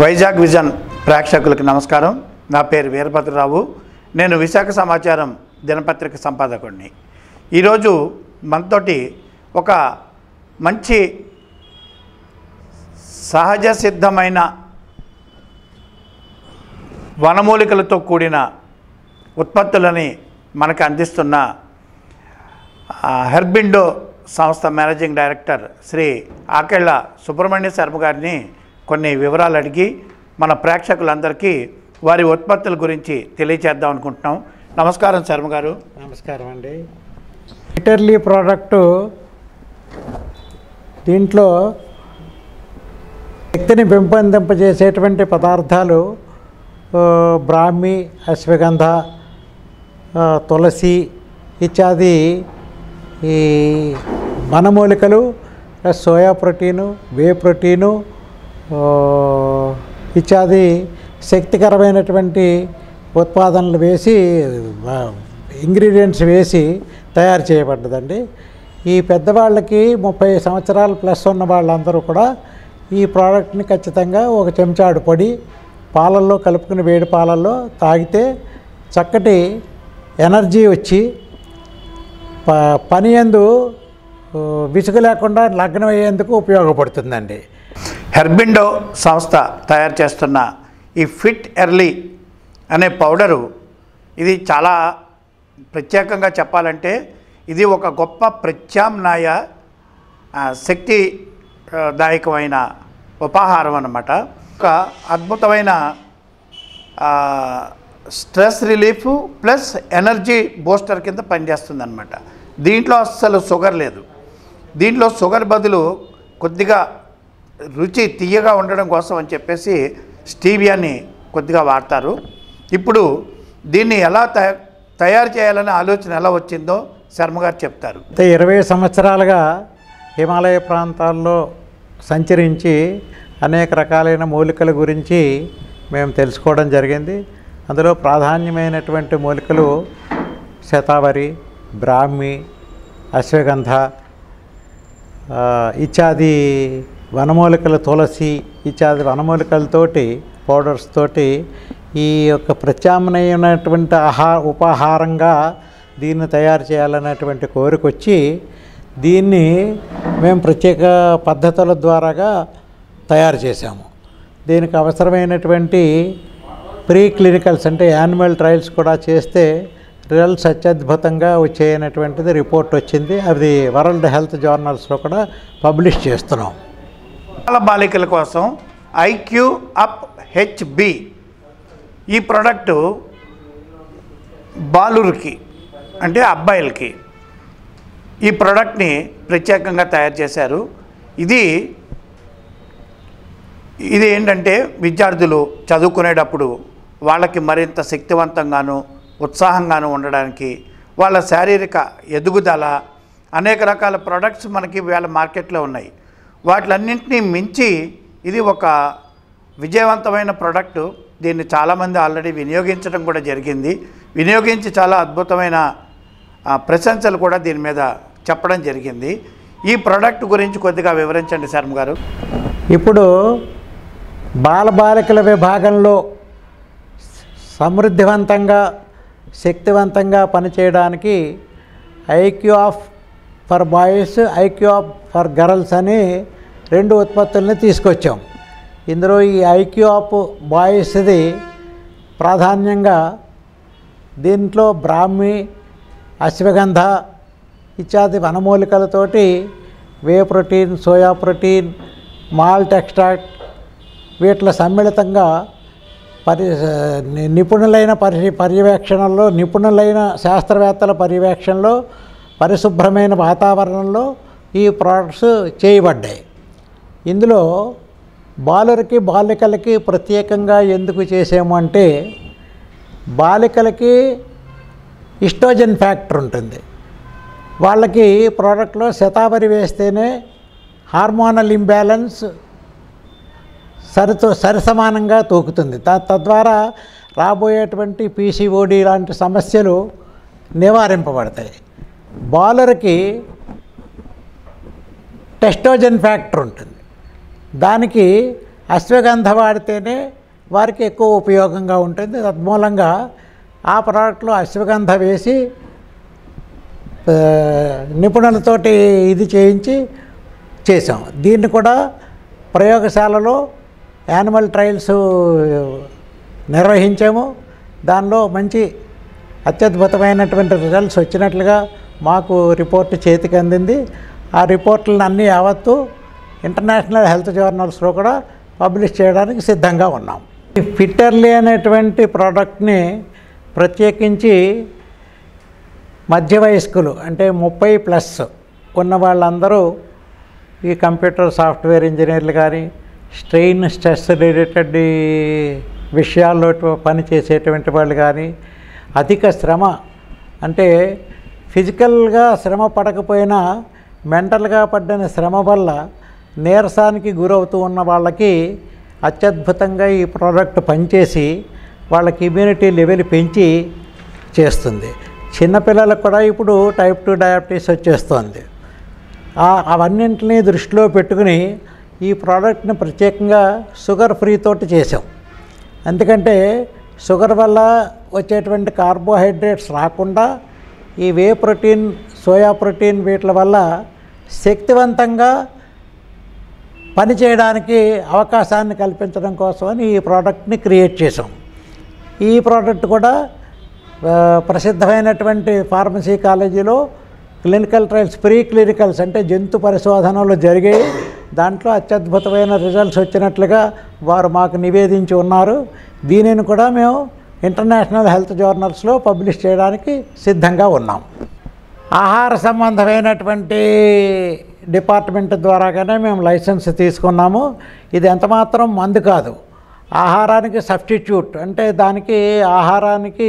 Vizag vision ప్రేక్షకులకు నమస్కారం. నా పేరు వీరభద్రరావు. నేను విశాఖ సమాచారం దినపత్రిక సంపాదకుడిని. ఈరోజు మనతోటి ఒక మంచి సహజ సిద్ధమైన వనమూలికలతో కూడిన ఉత్పత్తులని మనకు అందిస్తున్న హెర్బిండో సంస్థ మేనేజింగ్ డైరెక్టర్ శ్రీ ఆకెళ్ళ సుబ్రహ్మణ్య శర్మ గారిని కొన్ని వివరాలు అడిగి మన ప్రేక్షకులందరికీ వారి ఉత్పత్తుల గురించి తెలియచేద్దాం అనుకుంటున్నాం. నమస్కారం శర్మ గారు. నమస్కారం అండి. లిటర్లీ ప్రోడక్టు దీంట్లో శక్తిని పెంపొందింపజేసేటువంటి పదార్థాలు బ్రాహ్మి, అశ్వగంధ, తులసి ఇత్యాది ఈ వనమూలికలు, సోయా ప్రోటీను, వే ప్రోటీను ఇత్యాది శక్తికరమైనటువంటి ఉత్పాదనలు వేసి ఇంగ్రీడియంట్స్ వేసి తయారు చేయబడ్డదండి. ఈ పెద్దవాళ్ళకి 30 సంవత్సరాలు ప్లస్ ఉన్న వాళ్ళందరూ కూడా ఈ ప్రోడక్ట్ని ఖచ్చితంగా ఒక చెంచాడు పొడి పాలల్లో కలుపుకుని వేడి పాలల్లో తాగితే చక్కటి ఎనర్జీ వచ్చి పని యందు విసుగు లేకుండా లగ్నం అయ్యేందుకు ఉపయోగపడుతుందండి. హెర్బిండో సంస్థ తయారు చేస్తున్న ఈ ఫిట్ ఎర్లీ అనే పౌడరు ఇది చాలా ప్రత్యేకంగా చెప్పాలంటే ఇది ఒక గొప్ప ప్రత్యామ్నాయ శక్తిదాయకమైన ఉపాహారం అన్నమాట. ఒక అద్భుతమైన stress relief plus energy booster కింద పనిచేస్తుంది అన్నమాట. దీంట్లో అస్సలు షుగర్ లేదు. దీంట్లో షుగర్ బదులు కొద్దిగా రుచి తీయగా ఉండడం కోసం అని చెప్పేసి స్టీవియాని కొద్దిగా వాడతారు. ఇప్పుడు దీన్ని ఎలా తయారు చేయాలనే ఆలోచన ఎలా వచ్చిందో శర్మ గారు చెప్తారు. 20 సంవత్సరాలుగా హిమాలయ ప్రాంతాల్లో సంచరించి అనేక రకాలైన మూలికల గురించి మేము తెలుసుకోవడం జరిగింది. అందులో ప్రాధాన్యమైనటువంటి మూలికలు శతావరి, బ్రాహ్మి, అశ్వగంధ ఇత్యాది వనమూలికలు, తులసి ఇత్యాది వనమూలికలతోటి పౌడర్స్ తోటి ఈ యొక్క ప్రత్యామ్నాయమైనటువంటి ఉపాహారంగా దీన్ని తయారు చేయాలనేటువంటి కోరిక వచ్చి దీన్ని మేము ప్రత్యేక పద్ధతుల ద్వారాగా తయారు చేశాము. దీనికి అవసరమైనటువంటి ప్రీ క్లినికల్స్ అంటే యానిమల్ ట్రయల్స్ కూడా చేస్తే రిజల్ట్స్ అత్యద్భుతంగా వచ్చేయనటువంటిది రిపోర్ట్ వచ్చింది. అది వరల్డ్ హెల్త్ జర్నల్స్లో కూడా పబ్లిష్ చేస్తున్నాం. బాలికల కోసం ఐక్యూ అప్ హెచ్బి ఈ ప్రోడక్టు బాలురికి అంటే అబ్బాయిలకి ఈ ప్రోడక్ట్ని ప్రత్యేకంగా తయారు చేశారు. ఇది ఏంటంటే విద్యార్థులు చదువుకునేటప్పుడు వాళ్ళకి మరింత శక్తివంతంగాను ఉత్సాహంగాను ఉండడానికి వాళ్ళ శారీరక ఎదుగుదల అనేక రకాల ప్రోడక్ట్స్ మనకి వేళ మార్కెట్లో ఉన్నాయి. వాటిలన్నింటినీ మించి ఇది ఒక విజయవంతమైన ప్రోడక్టు. దీన్ని చాలామంది ఆల్రెడీ వినియోగించడం కూడా జరిగింది. వినియోగించి చాలా అద్భుతమైన ప్రశంసలు కూడా దీని మీద చెప్పడం జరిగింది. ఈ ప్రోడక్ట్ గురించి కొద్దిగా వివరించండి శర్మ గారు. ఇప్పుడు బాలబాలికల విభాగంలో సమృద్ధివంతంగా శక్తివంతంగా పనిచేయడానికి IQ up for boys, IQ up for girls అని 2 ఉత్పత్తుల్ని తీసుకొచ్చాం. ఇందులో ఈ ఐక్యూ ఆఫ్ బాయ్స్ది ప్రాధాన్యంగా దీంట్లో బ్రాహ్మి, అశ్వగంధ ఇత్యాది వనమూలికలతోటి whey protein, soya protein, malt extract వీటిలో సమ్మిళితంగా నిపుణులైన పర్యవేక్షణలో నిపుణులైన శాస్త్రవేత్తల పర్యవేక్షణలో పరిశుభ్రమైన వాతావరణంలో ఈ ప్రోడక్ట్స్ చేయబడ్డాయి. ఇందులో బాలురికి బాలికలకి ప్రత్యేకంగా ఎందుకు చేసాము అంటే బాలికలకి ఈస్ట్రోజన్ ఫ్యాక్టర్ ఉంటుంది. వాళ్ళకి ప్రోడక్ట్లో శతావరి వేస్తేనే హార్మోనల్ ఇంబ్యాలెన్స్ సరిసమానంగా తూకుతుంది. తద్వారా రాబోయేటువంటి పీసీఓడి లాంటి సమస్యలు నివారింపబడతాయి. బాలురికి టెస్టోజన్ ఫ్యాక్టర్ ఉంటుంది. దానికి అశ్వగంధ వాడితేనే వారికి ఎక్కువ ఉపయోగంగా ఉంటుంది. తద్మూలంగా ఆ ప్రోడక్ట్లో అశ్వగంధ వేసి నిపుణులతోటి ఇది చేయించి చేసాం. దీన్ని కూడా ప్రయోగశాలలో యానిమల్ ట్రయల్స్ నిర్వహించాము. దానిలో మంచి అత్యద్భుతమైనటువంటి రిజల్ట్స్ వచ్చినట్లుగా మాకు రిపోర్ట్ చేతికి అందింది. ఆ రిపోర్ట్లను అన్నీ యావత్తు ఇంటర్నేషనల్ హెల్త్ జర్నల్స్లో కూడా పబ్లిష్ చేయడానికి సిద్ధంగా ఉన్నాం. ఈ ఫిట్టర్లీ అనేటువంటి ప్రోడక్ట్ని ప్రత్యేకించి మధ్య వయస్కులు అంటే 30+ ఉన్న వాళ్ళందరూ ఈ కంప్యూటర్ సాఫ్ట్వేర్ ఇంజనీర్లు కానీ స్ట్రెస్ రిలేటెడ్ విషయాల్లో పనిచేసేటువంటి వాళ్ళు కానీ అధిక శ్రమ అంటే ఫిజికల్గా శ్రమ పడకపోయినా మెంటల్గా పడ్డ శ్రమ వల్ల నీరసానికి గురవుతూ ఉన్న వాళ్ళకి అత్యద్భుతంగా ఈ ప్రోడక్ట్ పనిచేసి వాళ్ళకి ఇమ్యూనిటీ లెవెల్ పెంచి చేస్తుంది. చిన్నపిల్లలకు కూడా ఇప్పుడు టైప్ 2 డయాబెటీస్ వచ్చేస్తుంది. అవన్నింటినీ దృష్టిలో పెట్టుకుని ఈ ప్రోడక్ట్ని ప్రత్యేకంగా షుగర్ ఫ్రీ తోటి చేసాం. ఎందుకంటే షుగర్ వల్ల వచ్చేటువంటి కార్బోహైడ్రేట్స్ రాకుండా ఈ వే ప్రోటీన్, సోయా ప్రోటీన్ వీటి వల్ల శక్తివంతంగా పనిచేయడానికి అవకాశాన్ని కల్పించడం కోసమని ఈ ప్రోడక్ట్ని క్రియేట్ చేసాం. ఈ ప్రోడక్ట్ కూడా ప్రసిద్ధమైనటువంటి ఫార్మసీ కాలేజీలో క్లినికల్ ట్రయల్స్, ప్రీ క్లినికల్స్ అంటే జంతు పరిశోధనలు జరిగాయి. దాంట్లో అత్యద్భుతమైన రిజల్ట్స్ వచ్చినట్లుగా వారు మాకు నివేదించి ఉన్నారు. దీనిని కూడా మేము ఇంటర్నేషనల్ హెల్త్ జర్నల్స్లో పబ్లిష్ చేయడానికి సిద్ధంగా ఉన్నాం. ఆహార సంబంధమైనటువంటి డిపార్ట్మెంట్ ద్వారాగానే మేము లైసెన్స్ తీసుకున్నాము. ఇది ఎంతమాత్రం మందు కాదు, ఆహారానికి సబ్స్టిట్యూట్ అంటే దానికి ఆహారానికి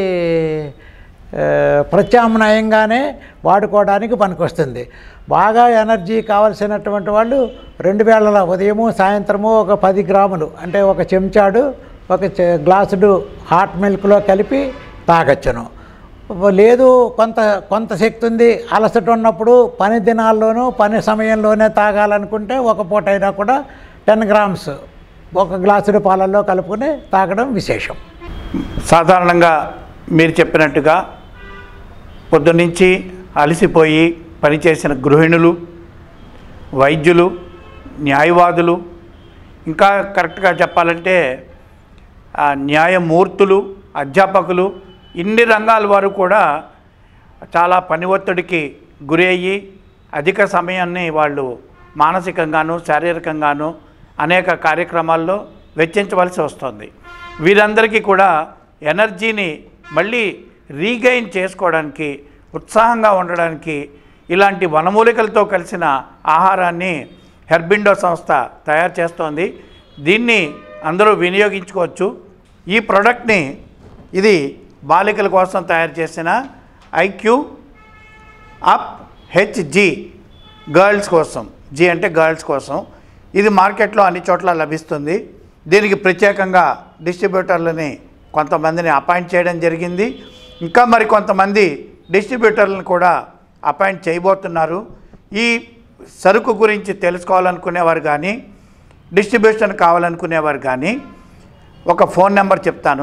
ప్రత్యామ్నాయంగానే వాడుకోవడానికి పనికొస్తుంది. బాగా ఎనర్జీ కావలసినటువంటి వాళ్ళు 2 వేళల ఉదయము సాయంత్రము ఒక 10 గ్రాములు అంటే ఒక చెంచాడు ఒక గ్లాసుడు హాట్ మిల్క్లో కలిపి తాగొచ్చును. లేదు కొంత శక్తి ఉంది, అలసట ఉన్నప్పుడు పని దినాల్లోనూ పని సమయంలోనే తాగాలనుకుంటే ఒక పూట అయినా కూడా 10 గ్రామ్స్ ఒక గ్లాసుడు పాలల్లో కలుపుకొని తాగడం విశేషం. సాధారణంగా మీరు చెప్పినట్టుగా పొద్దున్నుంచి అలసిపోయి పనిచేసిన గృహిణులు, వైద్యులు, న్యాయవాదులు, ఇంకా కరెక్ట్గా చెప్పాలంటే న్యాయమూర్తులు, అధ్యాపకులు, ఇన్ని రంగాల వారు కూడా చాలా పని ఒత్తిడికి గురి అయ్యి అధిక సమయాన్ని వాళ్ళు మానసికంగాను శారీరకంగాను అనేక కార్యక్రమాల్లో వెచ్చించవలసి వస్తుంది. వీరందరికీ కూడా ఎనర్జీని మళ్ళీ రీగెయిన్ చేసుకోవడానికి, ఉత్సాహంగా ఉండడానికి ఇలాంటి వనమూలికలతో కలిసిన ఆహారాన్ని హెర్బిండో సంస్థ తయారు చేస్తోంది. దీన్ని అందరూ వినియోగించుకోవచ్చు. ఈ ప్రోడక్ట్ని ఇది బాలికల కోసం తయారు చేసిన ఐక్యూ అప్ హెచ్జి గర్ల్స్ కోసం, జి అంటే గర్ల్స్ కోసం. ఇది మార్కెట్లో అన్ని చోట్ల లభిస్తుంది. దీనికి ప్రత్యేకంగా డిస్ట్రిబ్యూటర్లని కొంతమందిని అపాయింట్ చేయడం జరిగింది. ఇంకా మరి కొంతమంది డిస్ట్రిబ్యూటర్లను కూడా అపాయింట్ చేయబోతున్నారు. ఈ సరుకు గురించి తెలుసుకోవాలనుకునేవారు కానీ డిస్ట్రిబ్యూషన్ కావాలనుకునేవారు కానీ ఒక ఫోన్ నెంబర్ చెప్తాను,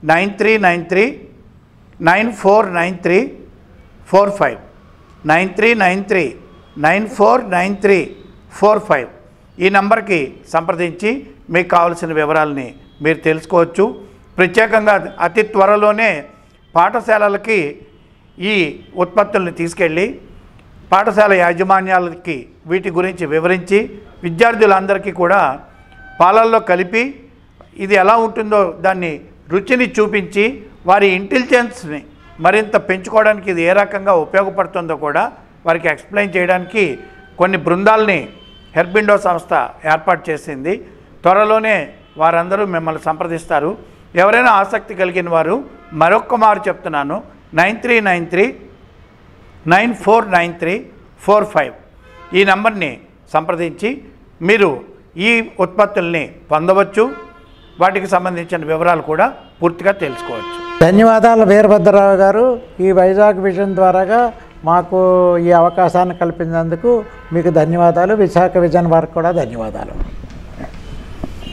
9393949345 9393949345 ఈ నంబర్కి సంప్రదించి మీకు కావాల్సిన వివరాలని మీరు తెలుసుకోవచ్చు. ప్రత్యేకంగా అతి త్వరలోనే పాఠశాలలకి ఈ ఉత్పత్తుల్ని తీసుకెళ్ళి పాఠశాల యాజమాన్యాలకి వీటి గురించి వివరించి విద్యార్థులందరికీ కూడా పాలల్లో కలిపి ఇది ఎలా ఉంటుందో దాన్ని రుచిని చూపించి వారి ఇంటెలిజెన్స్ని మరింత పెంచుకోవడానికి ఇది ఏ రకంగా ఉపయోగపడుతుందో కూడా వారికి ఎక్స్ప్లెయిన్ చేయడానికి కొన్ని బృందాలని హెర్బిండో సంస్థ ఏర్పాటు చేసింది. త్వరలోనే వారందరూ మిమ్మల్ని సంప్రదిస్తారు. ఎవరైనా ఆసక్తి కలిగిన వారు మరొక్క మారు చెప్తున్నాను, 9393949345 ఈ నంబర్ని సంప్రదించి మీరు ఈ ఉత్పత్తుల్ని పొందవచ్చు. వాటికి సంబంధించిన వివరాలు కూడా పూర్తిగా తెలుసుకోవచ్చు. ధన్యవాదాలు వీరభద్రరావు గారు. ఈ వైజాగ్ విజన్ ద్వారాగా మాకు ఈ అవకాశాన్ని కల్పించినందుకు మీకు ధన్యవాదాలు. విశాఖ విజన్ వారికి కూడా ధన్యవాదాలు.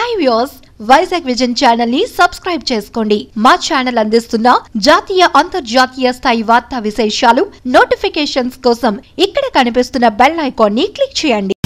Hi viewers, Vizag vision channel ని సబ్స్క్రైబ్ చేసుకోండి. మా ఛానల్ అందిస్తున్న జాతీయ అంతర్జాతీయ స్థాయి వార్తా విశేషాలు నోటిఫికేషన్స్ కోసం ఇక్కడ కనిపిస్తున్న బెల్ ఐకాన్ ని క్లిక్ చేయండి.